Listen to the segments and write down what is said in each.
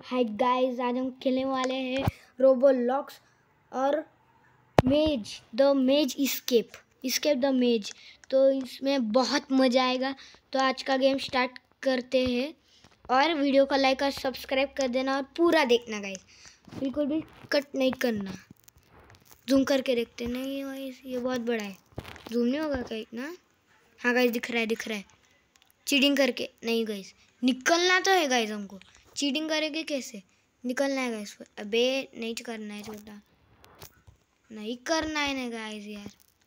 Hi guys, आज हम खेलने वाले हैं रोबोलॉक्स और मेज इस्केप द मेज। तो इसमें बहुत मज़ा आएगा। तो आज का गेम स्टार्ट करते हैं और वीडियो को लाइक और सब्सक्राइब कर देना और पूरा देखना गाइस, बिल्कुल भी कट नहीं करना। जूम करके देखते नहीं गाइस, ये बहुत बड़ा है, जूम नहीं होगा क्या इतना? हाँ गाइस, दिख रहा है। चीटिंग करके नहीं गाइस, निकलना तो है गाइस हमको। चीटिंग करेंगे कैसे? निकलना है गाइस। अबे नहीं करना है, छोटा नहीं करना है ना गाइस यार,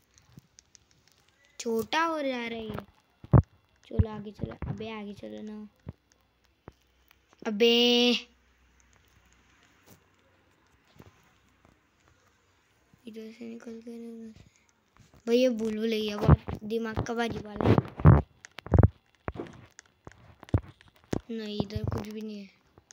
छोटा हो जा रहा है ये। चलो आगे चलो, अबे आगे चलो ना। अबे इधर से निकल के भाई, ये भूलभुलैया बहुत दिमाग का बाजी वाला है। नहीं, इधर कुछ भी नहीं है।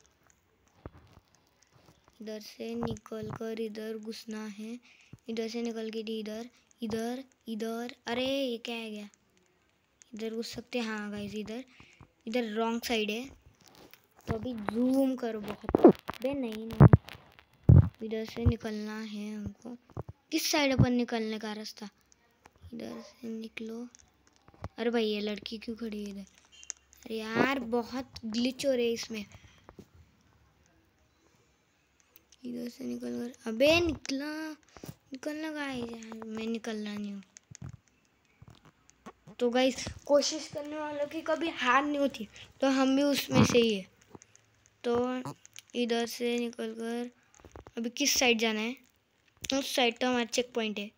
इधर से निकल कर इधर घुसना है, इधर से निकल के इधर इधर इधर। अरे ये क्या है गया? इधर घुस सकते हैं। हाँ गाइस, इधर रॉन्ग साइड है, तो अभी जूम करो बहुत। बे नहीं, इधर से निकलना है हमको। किस साइड अपन निकलने का रास्ता? इधर से निकलो। अरे भाई, ये लड़की क्यों खड़ी है इधर? अरे यार, बहुत ग्लिच हो रहे है इसमें। इधर से निकल कर, अबे निकलना गाइस यार, मैं निकलना नहीं हूँ। तो गाइस, कोशिश करने वालों की कभी हार नहीं होती, तो हम भी उसमें से ही है। तो इधर से निकल कर अभी किस साइड जाना है? उस साइड तो हमारा चेक पॉइंट है।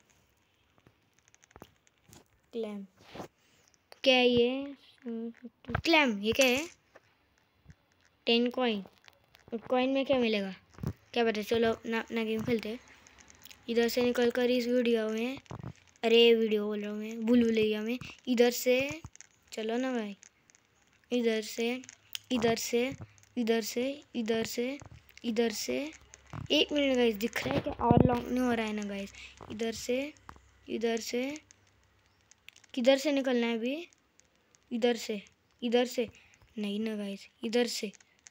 क्लैम क्या है ये? क्लैम ये क्या है? 10 कॉइन में क्या मिलेगा क्या पता। चलो अपना गेम खेलते हैं। इधर से निकल कर इस वीडियो में, अरे वीडियो बोल रहा हूँ मैं, भूलभुलैया में। इधर से चलो ना भाई, इधर से इधर से इधर से इधर से इधर से। एक मिनट गाइस, दिख रहा है क्या? और लॉन्ग नहीं हो रहा है ना गाइस? इधर से किधर से निकलना है अभी? इधर से नहीं ना गाइस, इधर से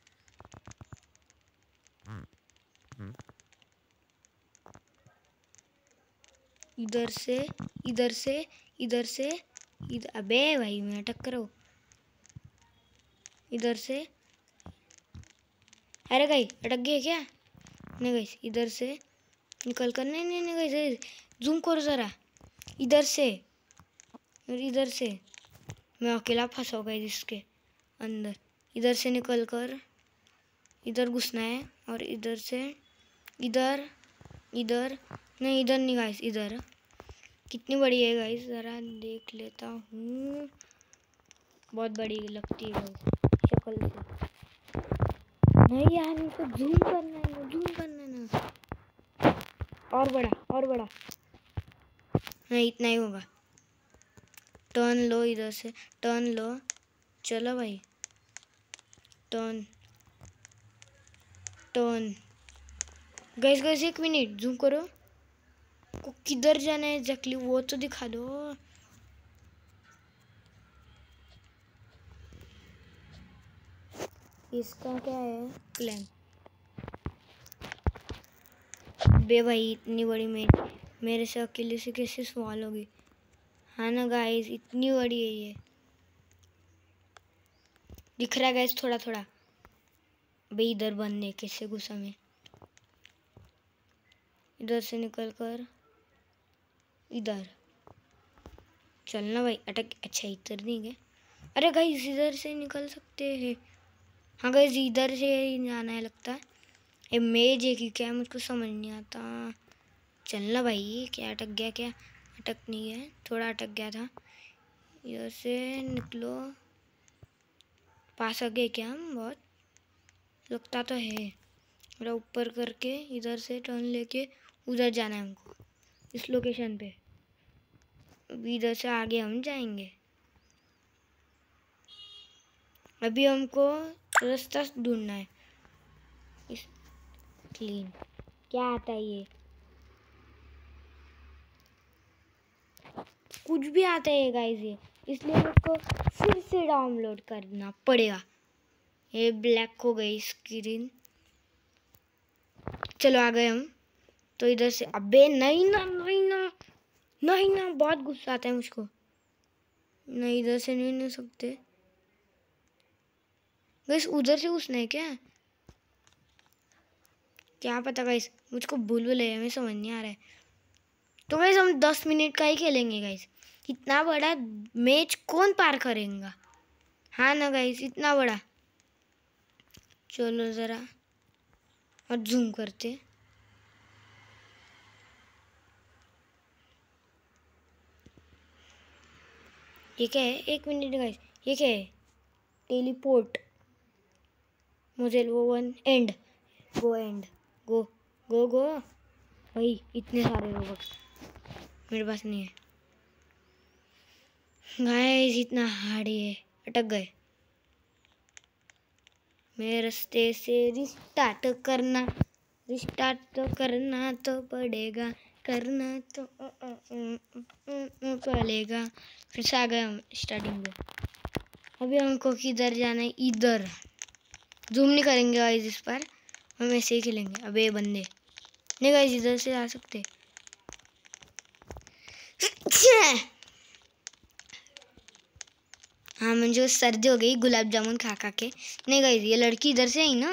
इधर। अबे भाई, मैं अटक करो इधर से। अरे गाइस, अटक गए क्या? नहीं गाइस, इधर से निकल कर, नहीं गाइस, जूम करो जरा। इधर से मैं अकेला फंसा होगा इसके अंदर। इधर से निकल कर इधर घुसना है और इधर से इधर नहीं, इधर नहीं गाइस, इधर। कितनी बड़ी है गाइस, ज़रा देख लेता हूँ। बहुत बड़ी लगती है गाइस शक्ल से। नहीं यार, इनको जूम करना है ना। और बड़ा नहीं, इतना ही होगा। टर्न लो, इधर से टर्न लो। चलो भाई, टर्न गाइस, एक मिनट, जूम करो। को किधर जाना है एग्जैक्टली वो तो दिखा दो। इसका क्या है? क्लैम। बे भाई, इतनी बड़ी मेरे से अकेले से कैसे सवाल होगी? हाँ ना गाइस, इतनी बड़ी है ये। दिख रहा है गाइस थोड़ा भाई। इधर बनने कैसे घुसा मैं? इधर से निकल कर इधर चलना भाई। अटक, अच्छा इधर नहीं गए। अरे गाइस, इधर से निकल सकते हैं। हाँ गाइस, इधर से जाना है लगता है। ये मेज है कि क्या, मुझको समझ नहीं आता। चलना भाई। क्या अटक गया? क्या अटक नहीं है, थोड़ा अटक गया था। इधर से निकलो। पास आ गए क्या हम? बहुत लगता तो है। मेरा ऊपर करके इधर से टर्न लेके उधर जाना है हमको, इस लोकेशन पे। अभी इधर से आगे हम जाएंगे। अभी हमको रास्ता ढूंढना है। इस क्लीन क्या आता है? ये कुछ भी आता है गाइस ये, इसलिए मुझको फिर से डाउनलोड करना पड़ेगा। ये ब्लैक हो गई स्क्रीन, चलो आ गए हम। तो इधर से, अबे नहीं ना, नहीं ना, नहीं ना, बहुत गुस्सा आता है मुझको। नहीं, इधर से नहीं ले सकते गाइस, उधर से घुसना है क्या? क्या पता गाइस, मुझको भूल है, हमें समझ नहीं आ रहा है। तो गाइस हम 10 मिनट का ही खेलेंगे गाइस। इतना बड़ा मैच कौन पार करेगा? हाँ ना गाइस, इतना बड़ा। चलो ज़रा और जूम करते। ये क्या है? 1 मिनट गाइस, ये क्या है? टेलीपोर्ट मुझे वो 1 एंड गो, एंड गो गो गो। भाई इतने सारे रोबोट्स मेरे पास नहीं है गाइस, इतना हार्ड है। अटक गए। मेरे रास्ते से रिस्टार्ट तो करना तो पड़ेगा, करना तो पड़ेगा। फिर से आ गए हम स्टार्टिंग में। अभी हमको किधर जाना है? इधर। जूम नहीं करेंगे गाइस इस पर, हम ऐसे ही खेलेंगे। अबे बंदे नहीं गाइस, इधर से आ सकते। हाँ, मुझे सर्दी हो गई गुलाब जामुन खा खा के। नहीं गाइस, ये लड़की इधर से आई ना।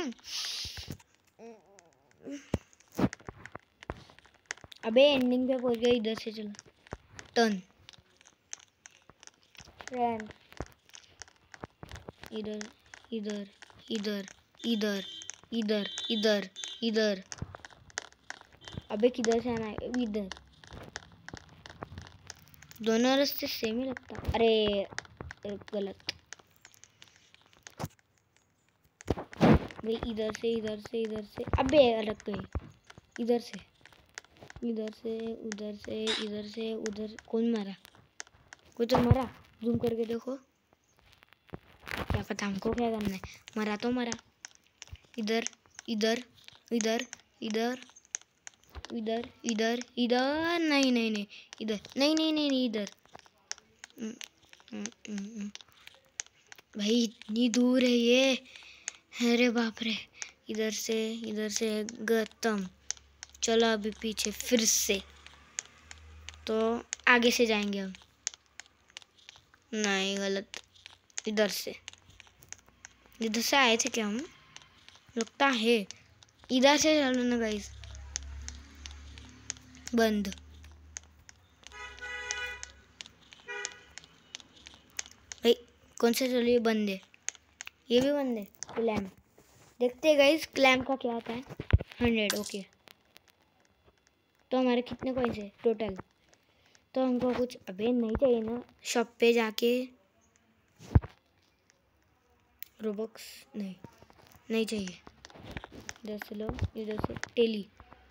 अबे एंडिंग पे पहुंच गई, इधर से चलो। टर्न फ्रेंड, इधर इधर इधर इधर इधर इधर इधर। अबे किधर से आना है? इधर। दोनों रास्ते सेम ही लगता। अरे गलत भाई, इधर से इधर से इधर से। अबे अलग गई। इधर से इधर से उधर से इधर से उधर। कौन मारा? कोई तो मरा। जूम करके देखो, क्या पता हमको क्या करना है। मरा तो मरा। इधर इधर इधर इधर इधर इधर इधर। नहीं नहीं नहीं, इधर नहीं नहीं नहीं नहीं, इधर। भाई इतनी दूर है ये, अरे बाप रे। इधर से गौतम। चलो अभी पीछे फिर से, तो आगे से जाएंगे हम। नहीं गलत, इधर से आए थे क्या हम? लगता है इधर से चलो ना गाइस। बंद। भाई कौन से चलो? ये बंद है, ये भी बंद है। क्लैम देखते हैं गाइस, क्लैम का क्या आता है। 100 ओके। तो हमारे कितने कॉइन्स है टोटल? तो हमको कुछ अबे नहीं चाहिए ना, शॉप पे जाके रोबक्स नहीं चाहिए। इधर से लो, इधर से टेली।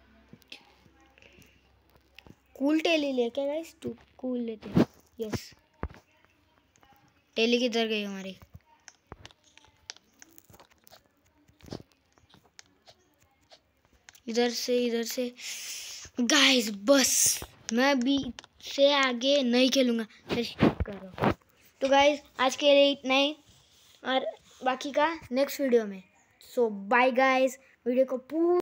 कूल टेली ले क्या गाइस? तू कूल लेते हैं। यस, टेली किधर गई हमारी? इधर से गाइस, बस मैं भी से आगे नहीं खेलूंगा। करो तो गाइस, आज के लिए इतना ही, और बाकी का नेक्स्ट वीडियो में। सो बाय गाइस, वीडियो को पूरा